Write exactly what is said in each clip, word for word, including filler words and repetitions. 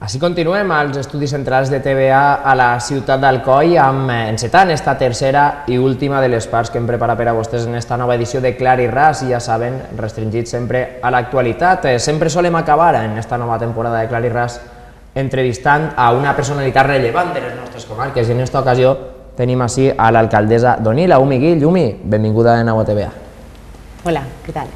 Així continuem als estudis centrals de T V A a la ciutat d'Alcoi amb encetant esta tercera i última de les parts que hem preparat per a vostès en esta nova edició de Clar i Ras, i ja saben, restringit sempre a l'actualitat. Sempre solem acabar en esta nova temporada de Clar i Ras entrevistant a una personalitat rellevant de les nostres comarques, i en esta ocasió tenim així a l'alcaldessa d'Onil, a Umi Guill. Umi, benvinguda de nou a T V A. Hola, què tal?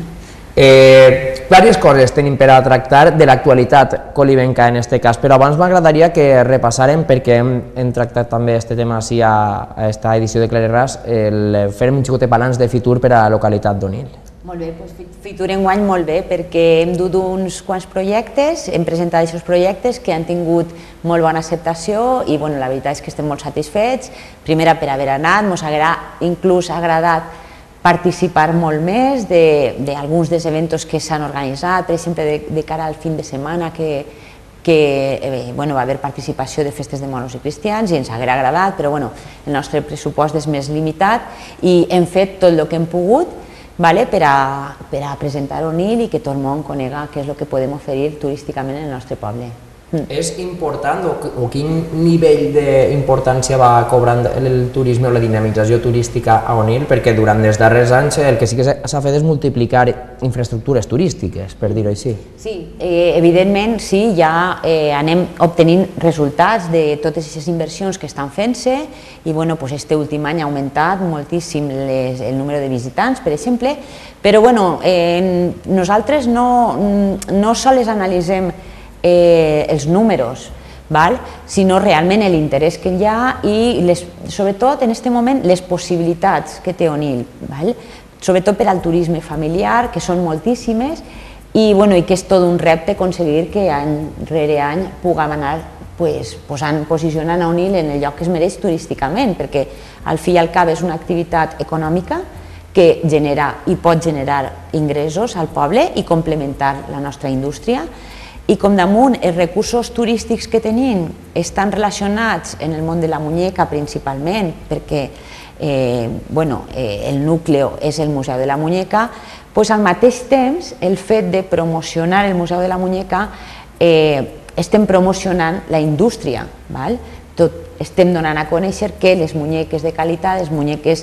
Eh, diverses coses tenim per a tractar de l'actualitat colibenca en este cas, però abans m'agradaria que repassarem, perquè hem, hem tractat també este tema així a, a esta edició de Clar i Ras, el fer un xicotet balanç de Fitur per a la localitat d'Onil. Molt bé, doncs Fitur enguany molt bé, perquè hem dut uns quants projectes, hem presentat aquests projectes que han tingut molt bona acceptació i bueno, la veritat és que estem molt satisfets. Primera, per haver anat, ens haguera inclús agradat participar molt més d'alguns dels eventos que s'han organitzat, per exemple, de, de cara al fin de setmana que, que eh, bueno, va haver participació de festes de moros i cristians i ens haguera agradat, però bueno, el nostre pressupost és més limitat i hem fet tot el que hem pogut, vale, per, a, per a presentar Onil i que tot el món conega què és el que podem oferir turísticament en el nostre poble. Mm. És important o, o quin nivell d'importància va cobrant el turisme o la dinamització turística a Onil? Perquè durant els darrers anys el que sí que s'ha fet és multiplicar infraestructures turístiques, per dir-ho així. Sí, eh, evidentment sí, ja eh, anem obtenint resultats de totes aquestes inversions que estan fent-se i bueno, pues este últim any ha augmentat moltíssim les, el número de visitants, per exemple, però bueno, eh, nosaltres no, no sols analitzem Eh, els números, val? Sinó realment l'interès que hi ha i les, sobretot en aquest moment les possibilitats que té Onil, val? Sobretot per al turisme familiar, que són moltíssimes i, bueno, i que és tot un repte aconseguir que any rere any puguem anar pues, posant, posicionant a Onil en el lloc que es mereix turísticament, perquè al fi i al cap és una activitat econòmica que genera i pot generar ingressos al poble i complementar la nostra indústria. I com damunt els recursos turístics que tenim estan relacionats en el món de la muñeca principalment, perquè eh, bueno, eh, el núcleo és el Museu de la Muñeca, doncs al mateix temps el fet de promocionar el Museu de la Muñeca eh, estem promocionant la indústria, val? Tot, estem donant a conèixer que les muñeques de qualitat, les muñeques,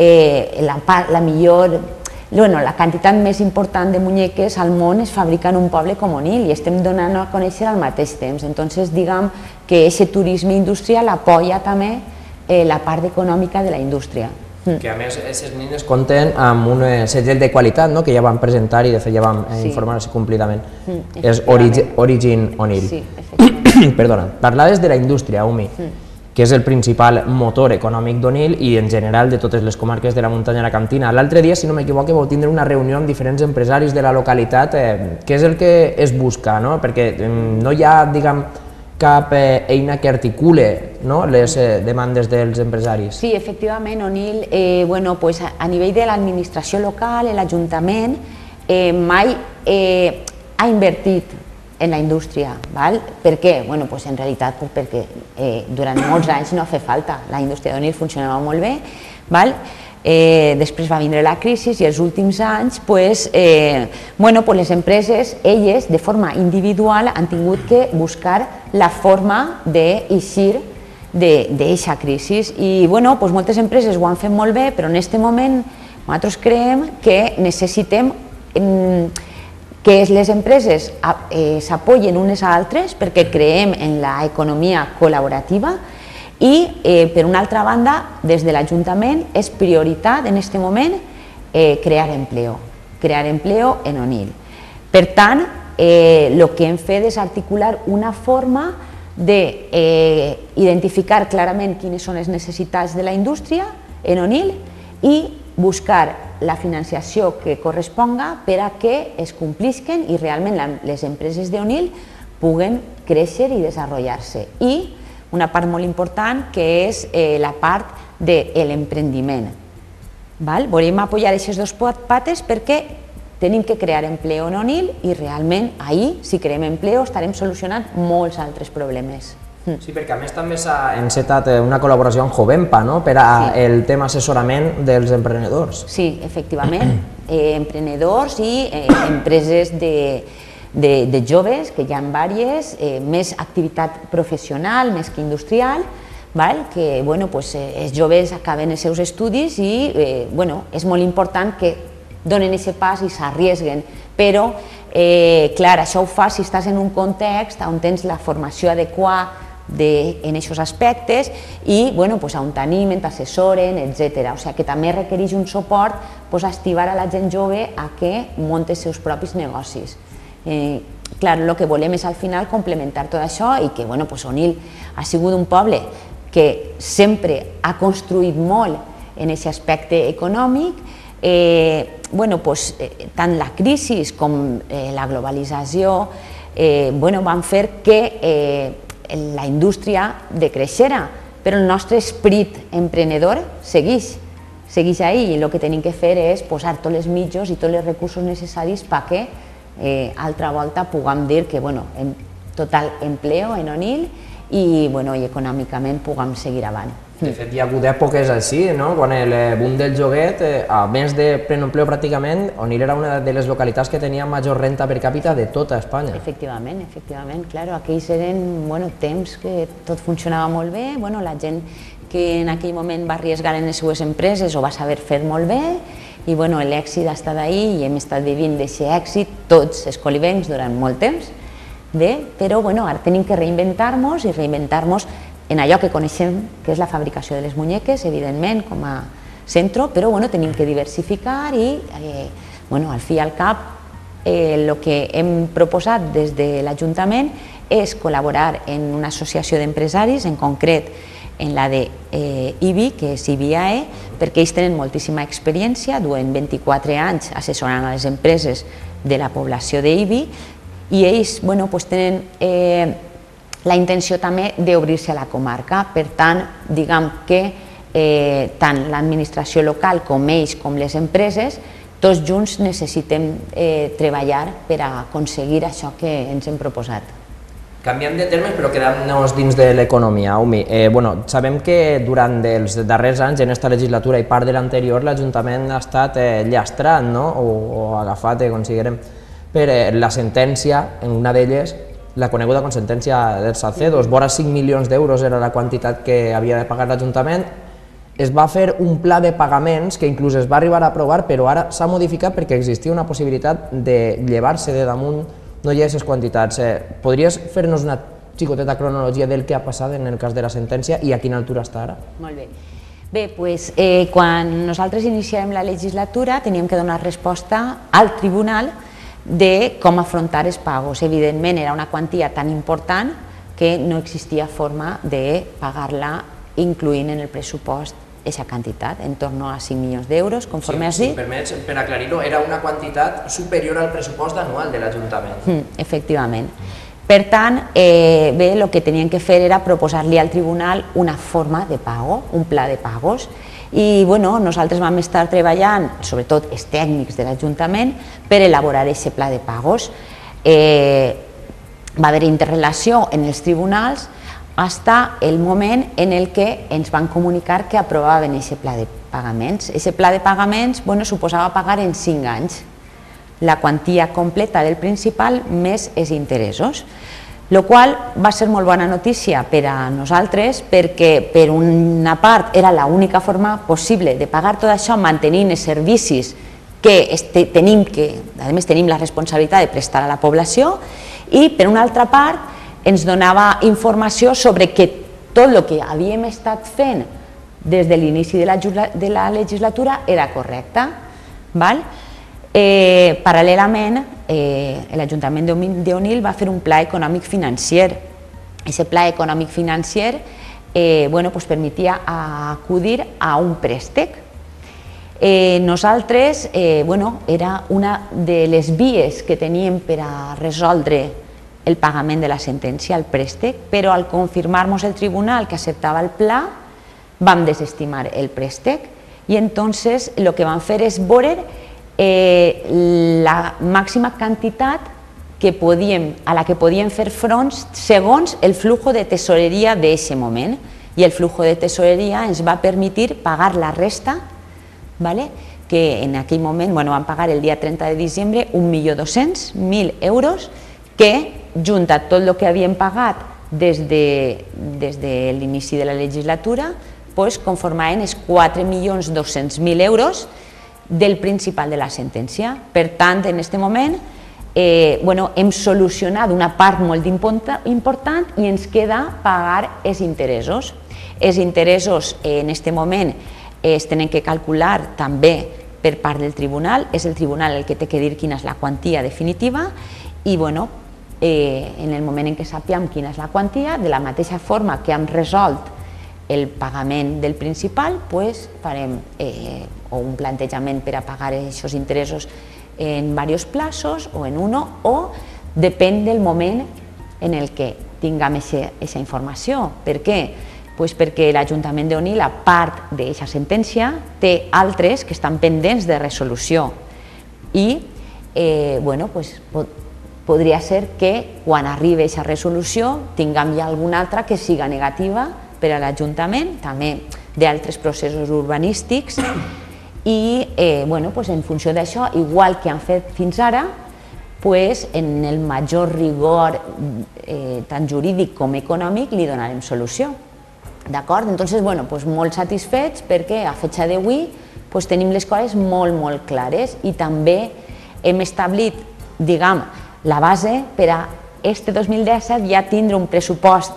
eh, la, la millor... Bueno, la quantitat més important de muñeques al món es fabrica en un poble com Onil i estem donant a conèixer al mateix temps. Entonces, diguem que aquest turisme industrial apoya també eh, la part econòmica de la indústria. Que a més, aquestes nines compten amb un segell de qualitat, no?, que ja vam presentar i de fet ja vam eh, sí. informar-se complidament. Mm, és Origin, Origin Onil. Sí, efectivament. Perdona, parlaves de la indústria, Umi, mm. que és el principal motor econòmic d'Onil i en general de totes les comarques de la muntanya alacantina. L'altre dia, si no m'equivoco, vau tindre una reunió amb diferents empresaris de la localitat. Eh, què és el que es busca? No? Perquè eh, no hi ha, diguem, cap eh, eina que articule, no?, les eh, demandes dels empresaris. Sí, efectivament, Onil, eh, bueno, pues a, a nivell de l'administració local, l'Ajuntament, eh, mai eh, ha invertit en la indústria. Val? Per què? Bueno, pues en realitat pues perquè eh, durant molts anys no ha fet falta. La indústria d'Onil funcionava molt bé, val? Eh, després va vindre la crisi i els últims anys pues, eh, bueno, pues les empreses, elles, de forma individual, han tingut que buscar la forma d'eixir d'aquesta crisi. I bueno, pues moltes empreses ho han fet molt bé, però en aquest moment nosaltres creiem que necessitem eh, que les empreses eh, s'apoyen unes a altres perquè creiem en l'economia col·laborativa i, eh, per una altra banda, des de l'Ajuntament és prioritat en aquest moment eh, crear empleo, crear empleo en Onil. Per tant, eh, el que hem fet és articular una forma d'identificar eh, clarament quines són les necessitats de la indústria en Onil i buscar la financiació que corresponga per a que es complisquen i realment les empreses d'Onil puguen créixer i desenvolupar-se. I una part molt important que és eh, la part de l'emprendiment. Volem apoyar aquestes dues pates perquè tenim que crear empleo en Onil i realment ahir, si creem empleo, estarem solucionant molts altres problemes. Sí, perquè a més també s'ha encetat una col·laboració amb Jovempa, no?, per al tema assessorament dels emprenedors. Sí, efectivament, emprenedors i empreses de de, de joves, que hi ha diverses, eh, més activitat professional, més que industrial, val? Que bueno, pues, eh, els joves acaben els seus estudis i eh, bueno, és molt important que donen aquest pas i s'arriesguen, però eh, clar, això ho fa si estàs en un context on tens la formació adequada de, en aquests aspectes i bueno, pues, on t'animen, t'assessoren, etcètera. O sigui que també requereix un suport pues, a estivar a la gent jove a que munti els seus propis negocis. Eh, clar, el que volem és al final complementar tot això i que bueno, pues, Onil ha sigut un poble que sempre ha construït molt en aquest aspecte econòmic. Eh, bueno, pues, eh, tant la crisi com eh, la globalització eh, bueno, van fer que eh, la indústria decreixera, però el nostre esperit emprenedor segueix, segueix ahí i el que tenim que fer és posar tots els mitjans i tots els recursos necessaris perquè eh, altra volta puguem dir que bueno, en total empleo en Onil i, bueno, i econòmicament puguem seguir avant. De fet, hi ha hagut èpoques així, no? Quan el boom del joguet, eh, a més de pleno empleo pràcticament, Onil era una de les localitats que tenia major renta per càpita de tota Espanya. Efectivament, efectivament, claro, aquells eren bueno, temps que tot funcionava molt bé, bueno, la gent que en aquell moment va arriesgar en les seues empreses ho va saber fer molt bé i bueno, l'èxit ha estat ahí i hem estat vivint d'aquest èxit tots els colibencs durant molt temps. Bé, però bueno, ara tenim que reinventar-nos i reinventar-nos en allò que coneixem, que és la fabricació de les muñeques, evidentment, com a centre, però bueno, tenim que diversificar i, eh, bueno, al fi i al cap, el eh, que hem proposat des de l'Ajuntament és col·laborar en una associació d'empresaris, en concret en la de eh, I B I, que és I B I A E, perquè ells tenen moltíssima experiència, duen vint-i-quatre anys assessorant a les empreses de la població de I B I, i ells bueno, pues, tenen eh, la intenció també d'obrir-se a la comarca. Per tant, diguem que eh, tant l'administració local com ells com les empreses, tots junts necessitem eh, treballar per a aconseguir això que ens hem proposat. Canviant de termes, però quedant-nos dins de l'economia, Umi. Eh, bueno, sabem que durant els darrers anys, en aquesta legislatura i part de l'anterior, l'Ajuntament ha estat eh, llastrat, no? o, o agafat, eh, considerem, per eh, la sentència, en una d'elles, la coneguda com sentència dels Salcedos, vora cinc milions d'euros era la quantitat que havia de pagar l'Ajuntament. Es va fer un pla de pagaments que inclús es va arribar a aprovar, però ara s'ha modificat perquè existia una possibilitat de llevar-se de damunt no hi ha aquestes quantitats. Eh, podries fer-nos una xicoteta cronologia del que ha passat en el cas de la sentència i a quina altura està ara? Molt bé. Bé, doncs, eh, quan nosaltres iniciàvem la legislatura teníem que donar resposta al tribunal de com afrontar els pagos. Evidentment era una quantia tan important que no existia forma de pagar-la incloent en el pressupost aquesta quantitat, en torn a cinc milions d'euros, conforme has dit. Si em permets, per aclarir-ho, era una quantitat superior al pressupost anual de l'Ajuntament. Efectivament. Per tant, eh, bé, el que tenien que fer era proposar-li al tribunal una forma de pago, un pla de pagos, i bueno, nosaltres vam estar treballant, sobretot els tècnics de l'Ajuntament, per elaborar aquest pla de pagos. Eh, va haver interrelació en els tribunals fins el moment en el que ens van comunicar que aprovaven aquest pla de pagaments. Aquest pla de pagaments bueno, suposava pagar en cinc anys la quantia completa del principal més els interessos, el qual va ser molt bona notícia per a nosaltres perquè per una part era l'única forma possible de pagar tot això mantenint els servicis que tenim, que a més tenim la responsabilitat de prestar a la població, i per una altra part ens donava informació sobre que tot el que havíem estat fent des de l'inici de la legislatura era correcte. Eh, paral·lelament, eh, l'Ajuntament d'Onil va fer un pla econòmic financer. Aquest pla econòmic financer eh, bueno, pues permetia acudir a un préstec. Eh, nosaltres, eh, bueno, era una de les vies que teníem per a resoldre el pagament de la sentència, el préstec, però al confirmar-nos el tribunal que acceptava el pla, vam desestimar el préstec i entonces el que vam fer és veure Eh, la màxima quantitat que podíem, a la que podíem fer front segons el flujo de tesoreria d'aquest moment, i el flujo de tesoreria ens va permetre pagar la resta, ¿vale? Que en aquell moment bueno, vam pagar el dia trenta de desembre un milió dos-cents mil euros que, junt a tot el que havien pagat des de, des de l'inici de la legislatura, pues, conformaven els quatre milions dos-cents mil euros del principal de la sentència. Per tant, en aquest moment eh, bueno, hem solucionat una part molt important i ens queda pagar els interessos. Els interessos eh, en aquest moment eh, es tenen que calcular també per part del tribunal, és el tribunal el que té que dir quina és la quantia definitiva i bueno, eh, en el moment en què sapiem quina és la quantia, de la mateixa forma que hem resolt el pagament del principal, pues, farem eh, o un plantejament per a pagar aquests interessos en diversos plazos o en uno, o depèn del moment en el que tinguem aquesta informació. Per què? Pues perquè l'Ajuntament d'Onil, a part d'aquesta sentència, té altres que estan pendents de resolució i eh, bueno, pues, pot, podria ser que quan arribi aquesta resolució tinguem ja alguna altra que siga negativa per a l'Ajuntament, també d'altres processos urbanístics i eh, bueno, pues en funció d'això, igual que han fet fins ara, pues, en el major rigor eh, tant jurídic com econòmic li donarem solució. D'acord? Entonces, bueno, pues molt satisfets perquè a fetge d'avui pues tenim les coses molt, molt clares i també hem establit, diguem, la base per a este dos mil disset ja tindre un pressupost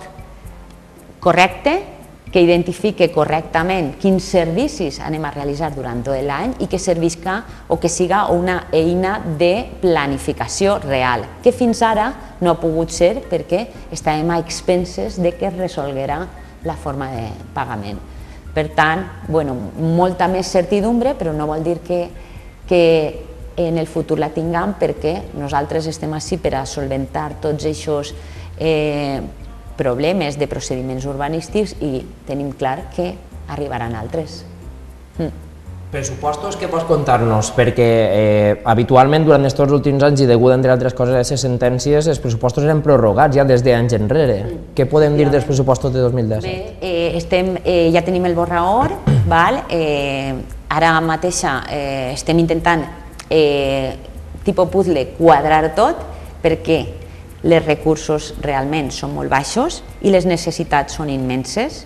correcte que identifique correctament quins servicis anem a realitzar durant tot l'any i que servisca o que siga una eina de planificació real, que fins ara no ha pogut ser perquè estàvem a expenses de que es resolguera la forma de pagament. Per tant, bueno, molta més certidumbre, però no vol dir que, que en el futur la tinguem perquè nosaltres estem ací per a solventar tots aquests eh, problemes de procediments urbanístics i tenim clar que arribaran altres. Mm. Pressupostos que pots contar-nos, perquè eh, habitualment durant aquests últims anys i degut entre altres coses a aquestes sentències els pressupostos eren prorrogats ja des d'anys enrere. Mm. Què podem dir dels pressupostos de dos mil disset? Bé, eh, estem, eh, ja tenim el borrador, val? Eh, ara mateixa eh, estem intentant eh, tipus puzzle quadrar tot perquè els recursos realment són molt baixos i les necessitats són immenses.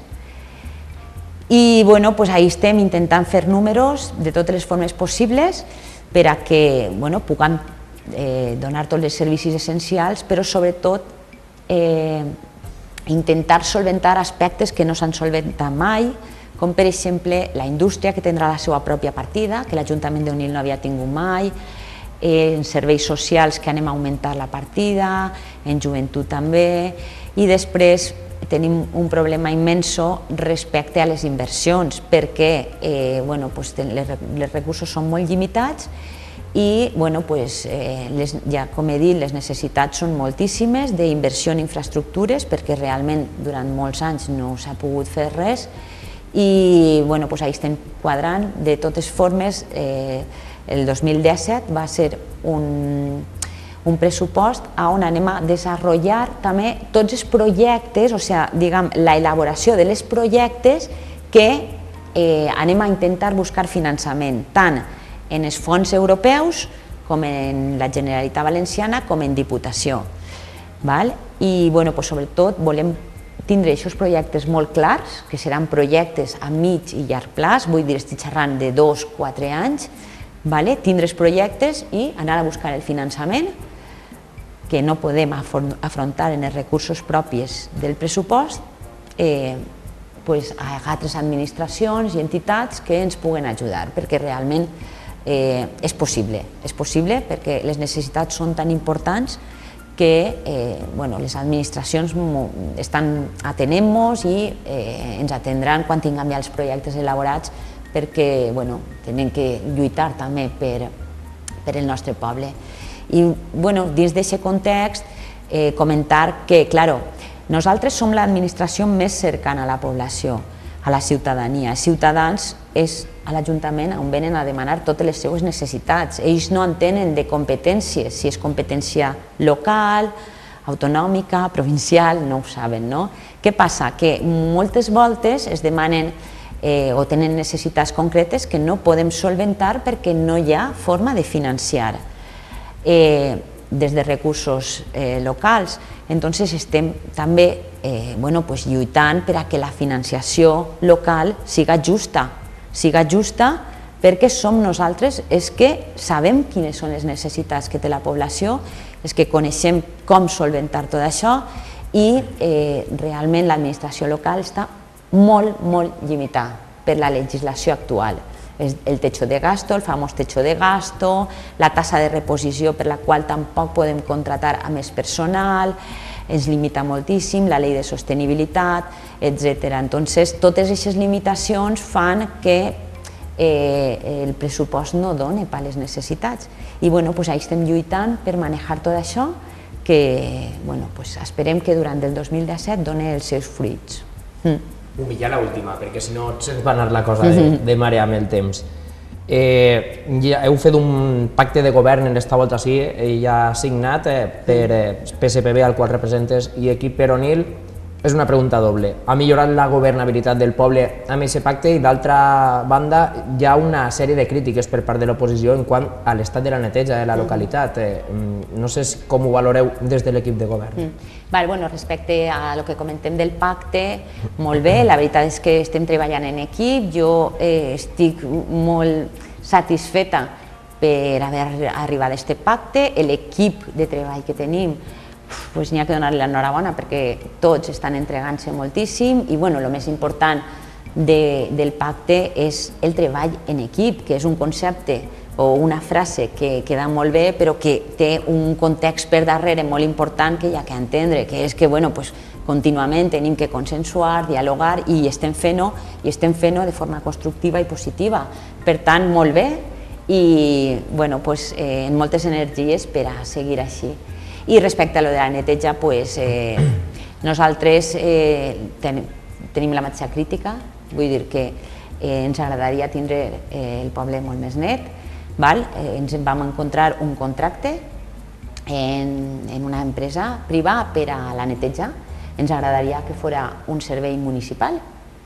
I bueno, pues ahí estem intentant fer números de totes les formes possibles per a que bueno, puguem eh, donar tots els servicis essencials, però sobretot eh, intentar solventar aspectes que no s'han solventat mai, com per exemple la indústria que tindrà la seva pròpia partida, que l'Ajuntament d'Onil no havia tingut mai, eh, en serveis socials que anem a augmentar la partida, en joventut també, i després tenim un problema immenso respecte a les inversions perquè eh, bueno, pues, les, les recursos són molt limitats i bueno, pues, eh, les, ja com he dit, les necessitats són moltíssimes d'inversió en infraestructures perquè realment durant molts anys no s'ha pogut fer res i bueno, pues, ahí estem quadrant de totes formes. Eh, el dos mil disset va ser un un pressupost on anem a desenvolupar també tots els projectes, o sigui, diguem, la elaboració de les projectes que eh, anem a intentar buscar finançament, tant en els fons europeus com en la Generalitat Valenciana com en Diputació. Val? I bueno, pues, sobretot volem tindre aquests projectes molt clars, que seran projectes a mig i llarg plaç, vull dir, estic xerrant de dos a quatre anys, vale? Tindre els projectes i anar a buscar el finançament que no podem afrontar en els recursos propis del pressupost, eh, pues, a altres administracions i entitats que ens puguen ajudar, perquè realment eh, és possible, és possible perquè les necessitats són tan importants que eh, bueno, les administracions estan atenent-nos i eh, ens atendran quan tinguem ja els projectes elaborats perquè bueno, tenen que lluitar també per, per el nostre poble. I bueno, dins d'aquest context eh, comentar que, claro, nosaltres som l'administració més cercana a la població, a la ciutadania. Els ciutadans és a l'Ajuntament on venen a demanar totes les seues necessitats. Ells no entenen de competències, si és competència local, autonòmica, provincial, no ho saben, no? Què passa? Que moltes voltes es demanen eh, o tenen necessitats concretes que no podem solventar perquè no hi ha forma de financiar. Eh, des de recursos eh, locals. Entonces estem també eh, bueno, pues, lluitant per a que la financiació local siga justa, siga justa perquè som nosaltres és que sabem quines són les necessitats que té la població, és que coneixem com solventar tot això i eh, realment l'administració local està molt, molt limitada per la legislació actual. El techo de gasto, el famós techo de gasto, la tassa de reposició per la qual tampoc podem contratar a més personal, ens limita moltíssim, la llei de sostenibilitat, etcètera. Entonces, totes aquestes limitacions fan que eh, el pressupost no doni per a les necessitats. I bueno, pues, ahí estem lluitant per manejar tot això, que bueno, pues, esperem que durant el dos mil disset doni els seus fruits. Mm. Ja l'última, perquè si no se'ns va anar la cosa de, de mare amb el temps. Eh, ja heu fet un pacte de govern en esta volta sí, eh, ja signat eh, per eh, P S P B, al qual representes, i equip peronil. És una pregunta doble. Ha millorat la governabilitat del poble amb aquest pacte i d'altra banda hi ha una sèrie de crítiques per part de l'oposició en quant a l'estat de la neteja de la localitat. Eh, no sé com ho valoreu des de l'equip de govern. Mm. Vale, bueno, respecte a lo que comentem del pacte, molt bé, la veritat és que estem treballant en equip, jo eh, estic molt satisfeta per haver arribat a aquest pacte, l'equip de treball que tenim pues n'hi ha que donar-li l'enhorabona perquè tots estan entregant-se moltíssim i bueno, el més important de, del pacte és el treball en equip, que és un concepte o una frase que queda molt bé però que té un context per darrere molt important que hi ha que entendre, que és que bueno, pues, contínuament tenim que consensuar, dialogar i estem fent-ho i estem fent-ho de forma constructiva i positiva. Per tant, molt bé i bueno, pues, eh, amb moltes energies per a seguir així. I respecte a lo de la neteja, pues, eh, nosaltres eh, ten, tenim la mateixa crítica, vull dir que eh, ens agradaria tindre eh, el poble molt més net, val? Eh, ens vam encontrar un contracte en, en una empresa privada per a la neteja, ens agradaria que fora un servei municipal,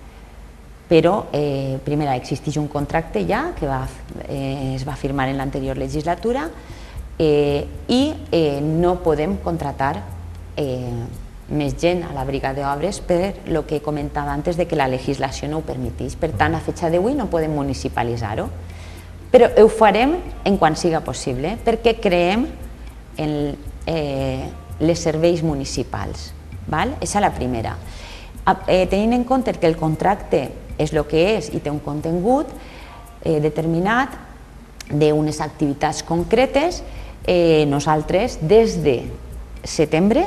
però eh, primer existeix un contracte ja que va, eh, es va firmar en l'anterior legislatura Eh, i eh, no podem contratar eh, més gent a la brigada d'obres per lo que comentava antes de que la legislació no ho permetís. Per tant, a fecha d'avui no podem municipalitzar-ho, però ho farem en quan siga possible perquè creem en eh, les serveis municipals. Val? Aquesta és la primera. Eh, tenint en compte que el contracte és el que és i té un contingut eh, determinat d'unes activitats concretes, Eh, nosaltres des de setembre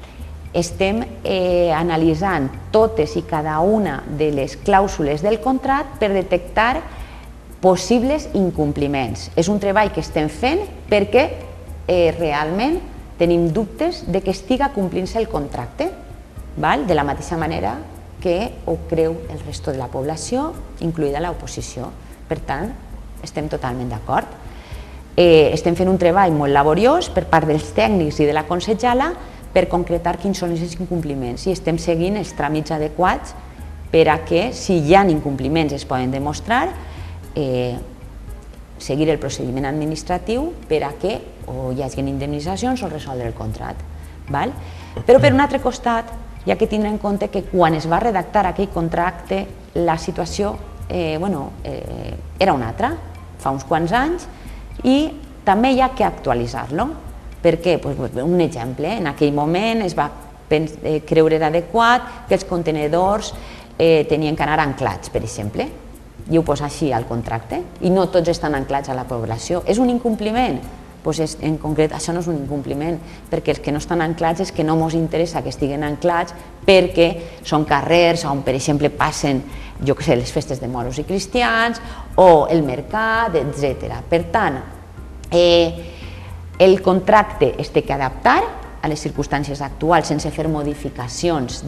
estem eh, analitzant totes i cada una de les clàusules del contracte per detectar possibles incompliments. És un treball que estem fent perquè eh, realment tenim dubtes de que estiga complint-se el contracte, val? De la mateixa manera que ho creu el resto de la població, incloïda l'oposició. Per tant, estem totalment d'acord. Eh, estem fent un treball molt laboriós per part dels tècnics i de la consellera per concretar quins són els incompliments i estem seguint els tràmits adequats per a que, si hi ha incompliments es poden demostrar, eh, seguir el procediment administratiu per a que o hi hagi indemnitzacions o resoldre el contracte. Val? Però per un altre costat, hi ha que tindre en compte que quan es va redactar aquell contracte la situació eh, bueno, eh, era una altra, fa uns quants anys, i també hi ha que actualitzar-lo. Per què? Pues, un exemple, en aquell moment es va creure adequat que els contenedors eh, tenien que anar anclats, per exemple, i ho posa així al contracte, i no tots estan anclats a la població. És un incompliment? Pues és, en concret, això no és un incompliment, perquè els que no estan anclats és que no ens interessa que estiguen anclats perquè són carrers on, per exemple, passen jo que sé, les festes de moros i cristians o el mercat, etcètera. Per tant, eh, el contracte es té que adaptar a les circumstàncies actuals sense fer modificacions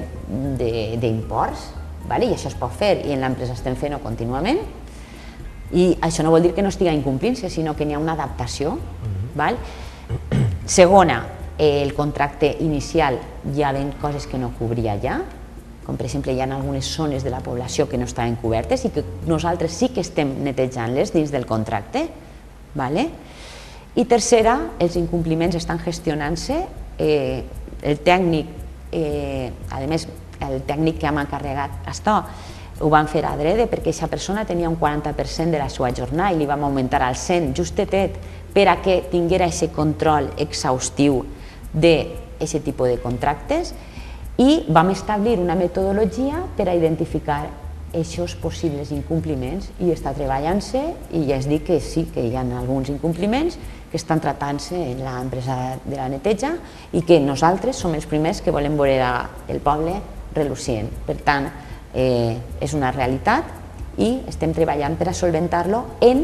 d'imports, vale? I això es pot fer i en l'empresa estem fent-ho contínuament. I això no vol dir que no estigui incomplint-se, sinó que n'hi ha una adaptació. Val? Segona, el contracte inicial hi ha coses que no cobria ja, com per exemple hi ha algunes zones de la població que no estaven cobertes i que nosaltres sí que estem netejant-les dins del contracte. Vale? I tercera, els incompliments estan gestionant-se, eh, el tècnic, eh, a més, el tècnic que hem encarregat això, ho van fer adrede perquè aquesta persona tenia un quaranta per cent de la seva jornada i li vam augmentar al cent justetet per a que tinguera aquest control exhaustiu d'aquest tipus de contractes i vam establir una metodologia per a identificar aquests possibles incompliments i està treballant-se i ja es dic que sí que hi ha alguns incompliments que estan tratant-se en l'empresa de la neteja i que nosaltres som els primers que volem veure el poble relucient. Per tant, eh, és una realitat i estem treballant per a solventar-lo en,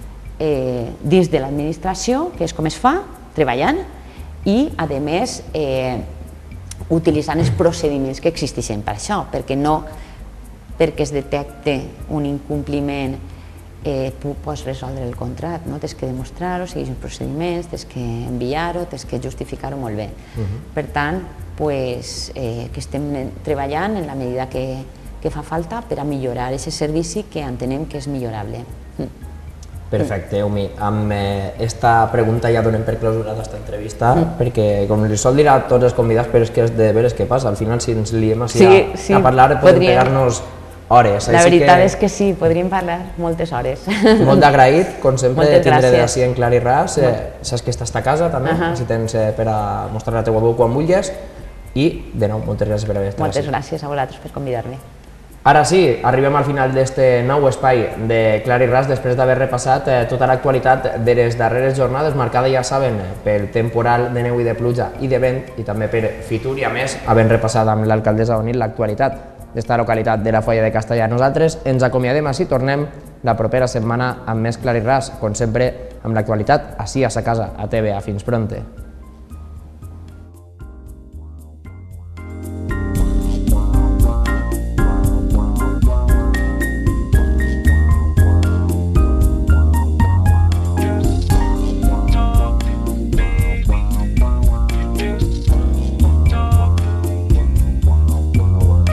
eh, dins de l'administració, que és com es fa, treballant i, a més, eh, utilitzant els procediments que existeixen per això, perquè no perquè es detecte un incompliment eh, pots resoldre el contracte, no? Tens que demostrar-ho, seguir els procediments, tens que enviar-ho, tens que justificar-ho molt bé. Uh-huh. Per tant, pues, eh, que estem treballant en la medida que, que fa falta per a millorar aquest servici que entenem que és millorable. Perfecte, Eumi. Amb aquesta pregunta ja donem per clausurada aquesta entrevista, mm. perquè, com li sol dir a tots els convidats, però és que és de veres què passa. Al final, si ens liem així sí, a, sí, a parlar, podem pegar-nos hores. La veritat que... és que sí, podríem parlar moltes hores. Molt d'agraït, com sempre, tindre d'ací en clar i ras. Eh, saps que estàs a casa, també, uh -huh. si tens eh, per a mostrar la teua veu quan vulguis. I, de nou, moltes gràcies per haver estat moltes així. Moltes gràcies a vosaltres per convidar-me. Ara sí, arribem al final d'aquest nou espai de Clar i Ras després d'haver repassat eh, tota l'actualitat de les darreres jornades, marcada, ja saben, pel temporal de neu i de pluja i de vent i també per Fitur i, a més, havent repassat amb l'alcaldessa Onil l'actualitat d'esta localitat de la Foia de Castellà. Nosaltres ens acomiadem així, tornem la propera setmana amb més Clar i Ras, com sempre, amb l'actualitat, així a sa casa, a T V A. Fins pronte.